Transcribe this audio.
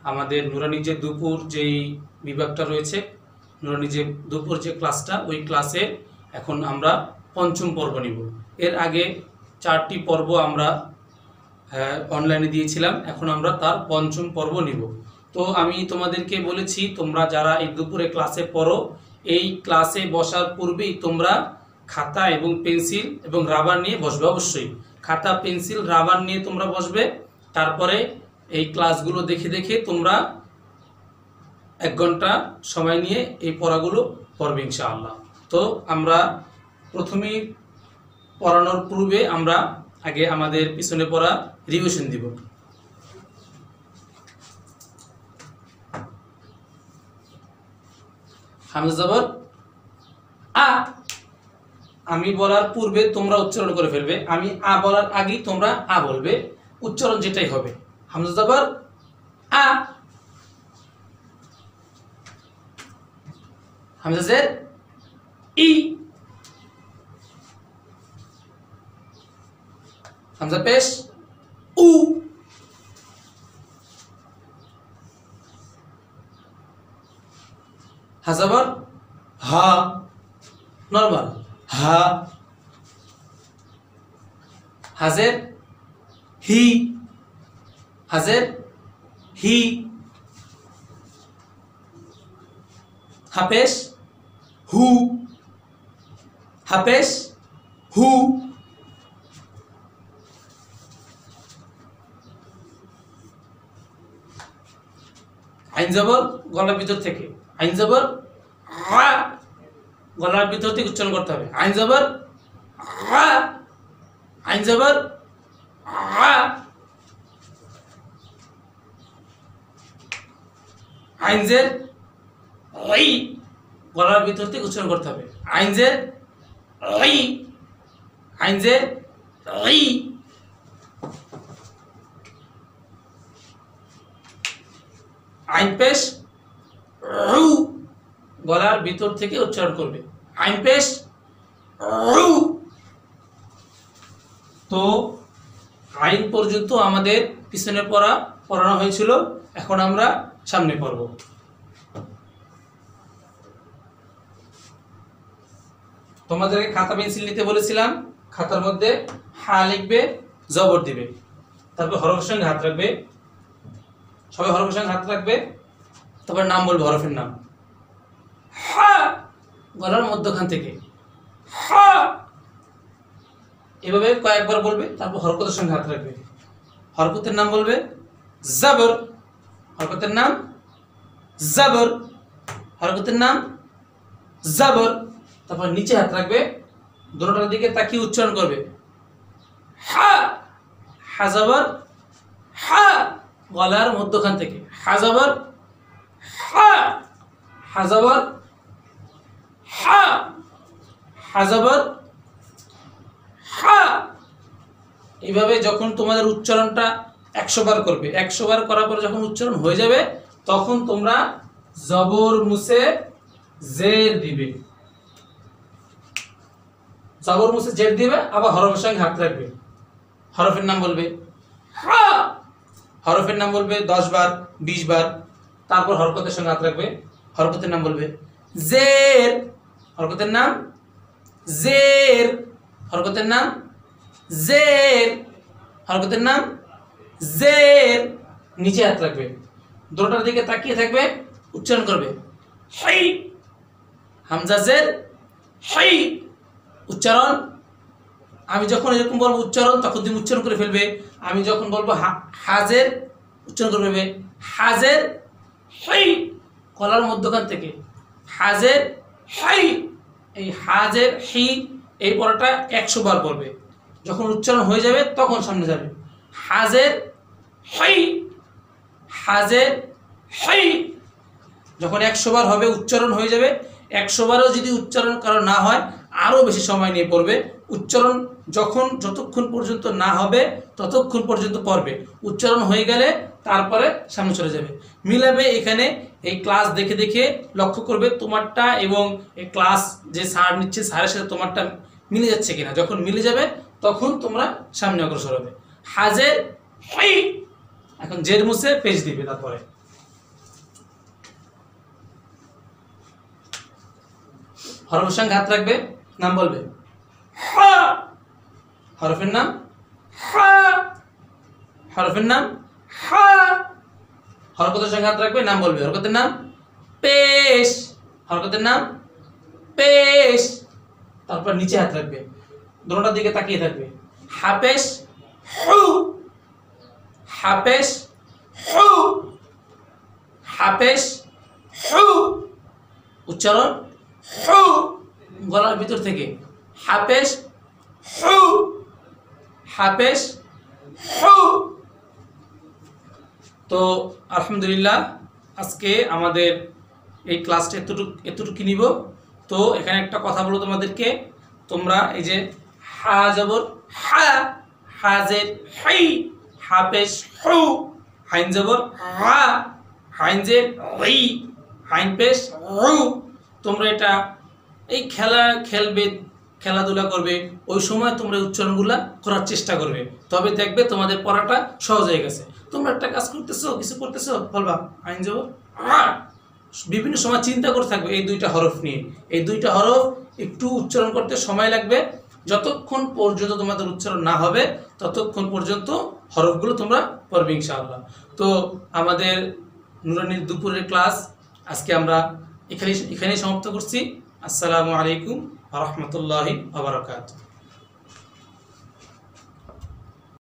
আমাদের নুরানি যে দুপুর যেই বিভাগটা রয়েছে, নুরানি যে দুপুর যে ক্লাসটা, ওই ক্লাসে এখন আমরা পঞ্চম পর্ব নিব। এর আগে 4টি পর্ব আমরা অনলাইনে দিয়েছিলাম, এখন আমরা তার পঞ্চম পর্ব নিব। তো আমি তোমাদেরকে বলেছি, তোমরা যারা এই দুপুরে ক্লাসে পড়ো, এই ক্লাসে বসার পূর্বেই তোমরা খাতা এবং পেন্সিল এবং রাবার নিয়ে বসবে। অবশ্যই খাতা, পেন্সিল, রাবার নিয়ে তোমরা বসবে। তারপরে এই ক্লাসগুলো দেখে দেখে তোমরা 1 ঘন্টা সময় নিয়ে এই পড়াগুলো পড়বে ইনশাআল্লাহ। তো আমরা প্রথমেই পড়ানোর পূর্বে আমরা আগে আমাদের পিছনে পড়া রিভিশন দিব। হামজা জবর আ, আমি বলার পূর্বে তোমরা উচ্চারণ করে ফেলবে। আমি আ বলার আগেই তোমরা আ বলবে, উচ্চারণ যেটাই হবে। হামজা জবর আ, হামজা জের ই, হামজা পেশ উ, হা জবর হা, নরমাল হা, হাজের হি, হাজের হি, হাপেশ হু, হাপেশ হু, আইন জবর গলার ভিতর থেকে, আইন জবর আ, গলার ভিতর থেকে উচ্চারণ করতে হবে। আইন জবর আ, আইন জবর আ, আইন জের ই, গলার ভিতর থেকে উচ্চারণ করতে হবে। আইন জের ই, আইন জের ই, আইন পেশ রু, গলার ভিতর থেকে উচ্চারণ করবে। আইন পেশ রু। তো আইন পর্যন্ত আমাদের পিছনে পড়ানো হয়েছিল, এখন আমরা সামনে পড়ব। তোমাদেরকে খাতা পেন্সিল নিতে বলেছিলাম, খাতার মধ্যে হা লিখবে, জবর দিবে, তারপর হরফের সঙ্গে হাত রাখবে, সবাই হরফের সঙ্গে হাত রাখবে, তারপর নাম বলবে, হরফের নাম। হা, গলার মধ্যখান থেকে হা, এভাবে কয়েকবার বলবে, তারপর হরকতের সঙ্গে হাত রাখবে। হরকতের নাম বলবে জবর, হরকতের নাম জবর, হরকতের নাম জবর, তারপর নিচে হাত রাখবে, দুটোটার দিকে তাকিয়ে উচ্চারণ করবে। হা, হা জবর হা, গলার মধ্যখান থেকে হা জবর হা, হা জবর হা, হা জবর হা। এইভাবে যখন তোমাদের উচ্চারণটা 100 বার করবে, 100 বার করার পরে যখন উচ্চারণ হয়ে যাবে, তখন তোমরা জবর মুছে জের দিবে, জবর মুছে জের দিবে, আবার হরফের সঙ্গে হাত রাখবে, হরফের নাম বলবে হা, হরফের নাম বলবে 10 বার 20 বার, তারপর হরকতের সঙ্গে হাত রাখবে, হরকতের নাম বলবে জের, হরকতের নাম জের, হরকতের নাম জের, হরকতের নাম জের, নিচে হাত রাখবে, দুটোটার দিকে তাকিয়ে থাকবে, উচ্চারণ করবে হাই, হামজা জের হাই। উচ্চারণ আমি যখন এরকম বলবো উচ্চারণ, তখন তুমি উচ্চারণ করে ফেলবে। আমি যখন বলবো হাজের, উচ্চারণ করে ফেলবে হাজের হাই, গলার মধ্যখান থেকে হাজের হাই। এই হাজের হি, এই পড়াটা 100 বার বলবে, যখন উচ্চারণ হয়ে যাবে তখন সামনে যাবে। হাজের হাই, হাজের হাই, যখন 100 বার হবে, উচ্চারণ হয়ে যাবে। 100 বারও যদি উচ্চারণ করা না হয়, আরও বেশি সময় নিয়ে পড়বে। উচ্চারণ যতক্ষণ পর্যন্ত না হবে ততক্ষণ পর্যন্ত পড়বে, উচ্চারণ হয়ে গেলে তারপরে সামনে চলে যাবে। মিলাবে এখানে এই ক্লাস দেখে দেখে লক্ষ্য করবে তোমারটা এবং এই ক্লাস যে স্যার নিচ্ছে, স্যারের সাথে তোমারটা মিলে যাচ্ছে কিনা। যখন মিলে যাবে তখন তোমরা সামনে অগ্রসর হবে। হাজের হাই, এখন জের মুছে পেজ দিবে, তারপরে হরফের সঙ্গে হাত রাখবে, নাম বলবে। হা, হরফের নাম হা, হরফের নাম হা। হরকতের সঙ্গে হাত রাখবে, নাম বলবে। হরকতের নাম পেশ, হরকতের নাম পেশ। তারপর নিচে হাত রাখবে, দোনোটার দিকে তাকিয়ে থাকবে। হাপেশ হু, হাপেশ হু, হাপেশ হু। উচ্চারণ হু, গলার ভিতর থেকে। হাপেশ হু, হাপেশ হু। তো আলহামদুলিল্লাহ, আজকে আমাদের এই ক্লাসটা এতটুকু নিব। তো এখানে একটা কথা বলো তোমাদেরকে, তোমরা এই যে হা জবর হা, হাজের হাই, হাপেশ হু, হাইন জবর হা, হাইন জের ই, হাইন পেশ হু। তোমরা এটা এই খেলবে, খেলাধুলা করবে, ওই সময় তোমরা উচ্চারণগুলো করার চেষ্টা করবে, তবে দেখবে তোমাদের পড়াটা সহজ হয়ে গেছে। তোমরা একটা কাজ করতেছো, কিছু করতেছো, বলবা আইন জবর আ। বিভিন্ন সময় চিন্তা করে থাকবে এই দুইটা হরফ নিয়ে। এই দুইটা হরফ একটু উচ্চারণ করতে সময় লাগবে, যতক্ষণ পর্যন্ত তোমাদের উচ্চারণ না হবে ততক্ষণ পর্যন্ত হরফগুলো তোমরা পড়বে ইনশাআল্লাহ। তো আমাদের নুরানির দুপুরের ক্লাস আজকে আমরা এখানেই সমাপ্ত করছি। আসসালামু আলাইকুম ওয়া রাহমাতুল্লাহি ওয়া বারাকাতুহু।